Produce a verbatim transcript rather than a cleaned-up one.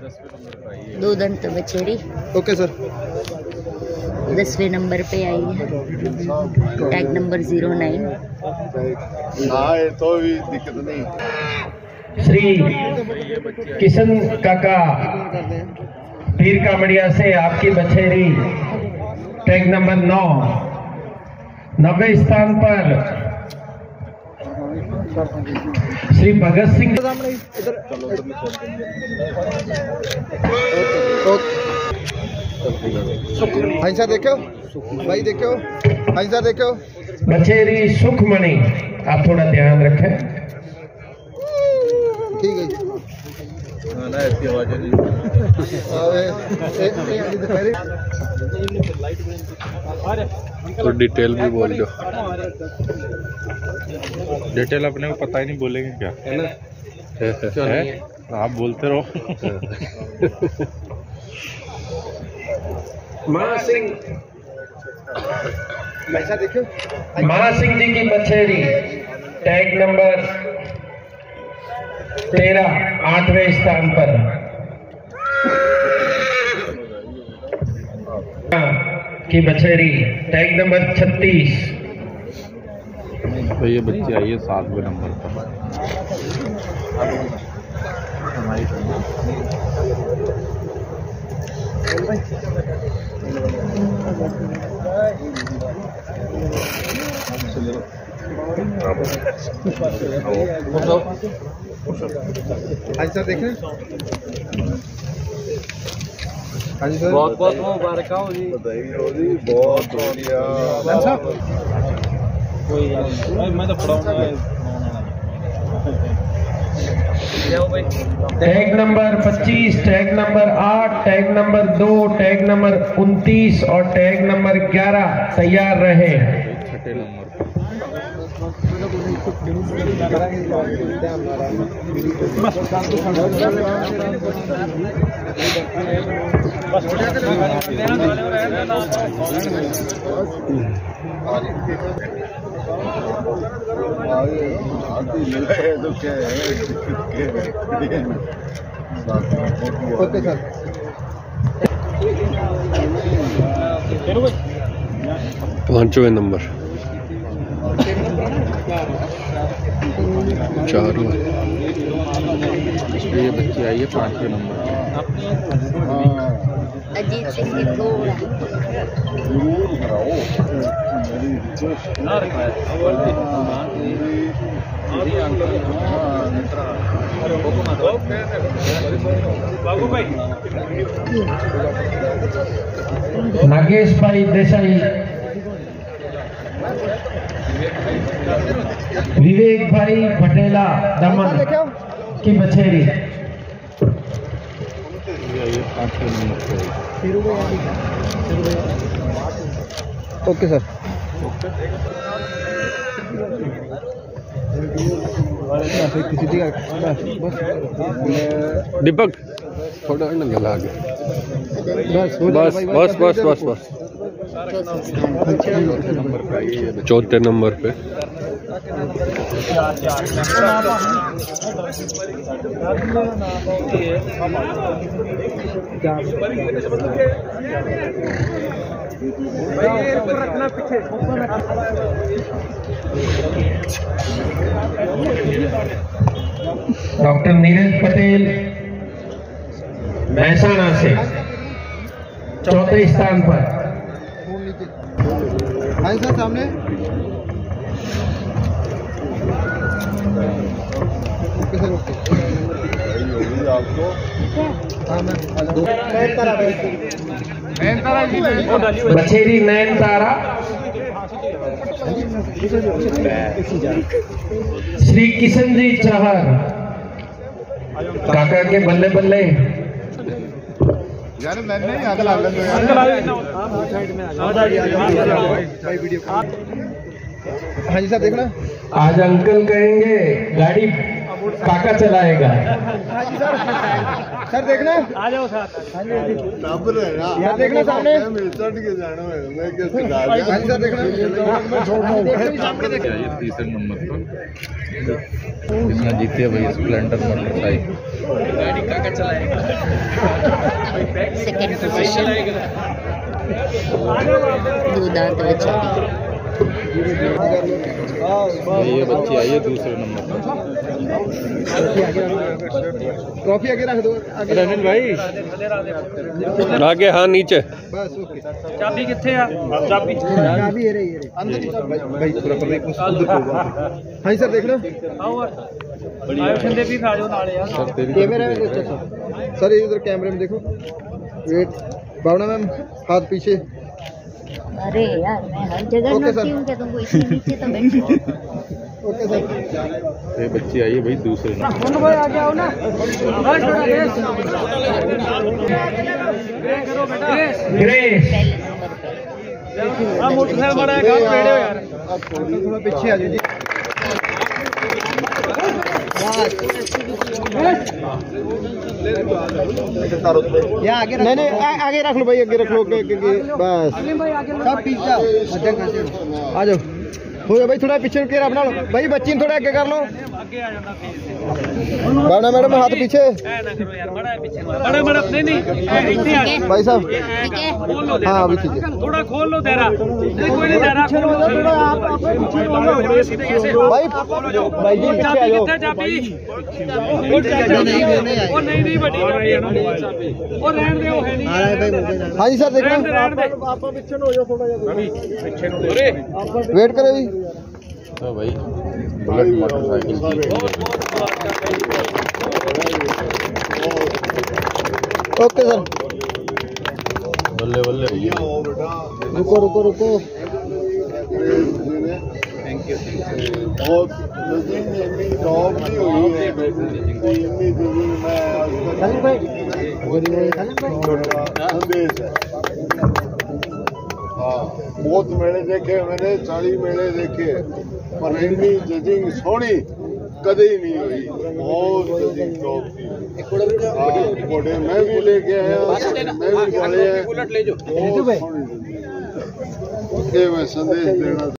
दो दंत बछेरी। Okay sir. दसवें नंबर पे आई है, टैग नंबर जीरो नाइन। तो भी दिक्कत नहीं। श्री किशन काका पीर कामड़िया से आपकी बछेरी टैग नंबर नौ, नौवे स्थान पर श्री भगत सिंह। भाई साहब देखो, भाई देखो, भाई साहब देखो। बछेरी सुखमणि, आप थोड़ा ध्यान रखें। ठीक है। ना ऐसी आवाजें नहीं। तो डिटेल भी बोल दो। डिटेल अपने को पता ही नहीं, बोलेंगे क्या है ना? है? आप बोलते रहो। महा सिंह, ऐसा देखो। महा सिंह जी की बछेरी टैग नंबर तेरह, आठवें स्थान पर की बछेरी टैग नंबर छत्तीस। तो ये बच्ची आई है सातवें नंबर पर। हाँ सर देखें। हाँ जी सर, बहुत बहुत मुबारक हो जी। बधाई हो जी, बहुत बढ़िया। मैं तो पढ़ाऊंगा। टैग नंबर पच्चीस, टैग नंबर आठ, टैग नंबर दो, टैग नंबर उनतीस और टैग नंबर ग्यारह तैयार रहे। छठे नंबर ओके सर। पांचवें नंबर चार। ये बच्ची आई है पांचवें नंबर। अजीत सिंह की घोड़ा। नागेश भाई देसाई, विवेक भाई पटेला दमन की बछेरी। पांचवें नंबर पे। Okay sir. दीपक थोड़ा ना गला आगे। बस बस बस बस बस बस। चौथे नंबर पे डॉक्टर नीरज पटेल महसाणा से चौथे स्थान पर। हाँ सर सामने। Okay sir okay. आपको बछेरी नैन तारा श्री किशन जी चहर काका के बल्ले बल्ले। यार मैंने नहीं आगे ला लेंगे यार। हाँ जी सर देखना। आज अंकल कहेंगे गाड़ी काका चलाएगा। हाँ जी सर, सर देखना, आ जाओ साथ। यार देखना सामने। हाँ जी सर देखना, ये तीसरे नंबर पर इसने जीती है भाई स्प्लेंडर मोटरसाइकिल। सेकंड पोजीशन दो दांत बेचारी। ये बच्ची आई है दूसरे नंबर पर। ट्रॉफी आगे रख दो, आगे अनिल भाई आगे, हाँ नीचे। बस ओके। चाबी कितने आ? चाबी चाबी ये रही, ये रही अंदर ही भाई, भाई थोड़ा पर एक उधर को। हाँ जी सर देखना, आओ आयो ठंडे भी खा जाओ नाले यार। कैमरे में देखो सर, सर ये उधर कैमरे में देखो। वेट, भावना मैम हाथ पीछे। अरे यार मैं हर जगह ओके नहाती सर। हूँ क्या तुमको इसलिए नीचे तो बैठो। Okay sir. ये बच्ची आई है भाई दूसरे नंबर। भाई आगे आओ ना। करो बेटा। ग्रेस पहले नंबर पे हाँ मोटरसाइकिल बड़ा है, काम पेड़े हो यार। थोड़ा पीछे आ जाओ जी। यहाँ आगे नहीं नहीं आ, आगे रख लो भाई, आगे रख लो के, के, के, बस सब पीछे आ जाओ। हो जाओ भाई, थोड़ा पीछे के अपना लो भाई, बच्ची थोड़ा आगे कर लो। आगे आ जाना भावना मैडम हाथ पीछे। ऐ ना करो यार, बड़ा है पीछे। बड़ा बड़ा नहीं नहीं ऐ इतने आ। भाई साहब ठीक है। खोल लो हाँ अभी ठीक है। थोड़ा खोल लो तेरा। नहीं कोई नहीं तेरा खोल लो सीधे कैसे। भाई भाई जी पीछे आ जाओ। कितना चाबी? वो नहीं नहीं बड़ी चाबी। वो रहने दे, वो है नहीं। हाँ जी सर देखना, रहने दे, रहने दे। वेट करो जी। तो भाई बुलेट मोटरसाइकिल की ओके सर, बल्ले बल्ले। रुको रुको रुको। बहुत जॉब नहीं हुई है संदेश है। हाँ बहुत मेले देखे मैंने, चाली मेले देखे, पर इतनी जजिंग सोनी कदे ही नहीं हुई। बहुत जजिंग टॉप थी। हाँ घोड़े मैं भी लेके आया, मैं भी घोड़े हैं, बहुत सोनी जजिंग। मैं संदेश देना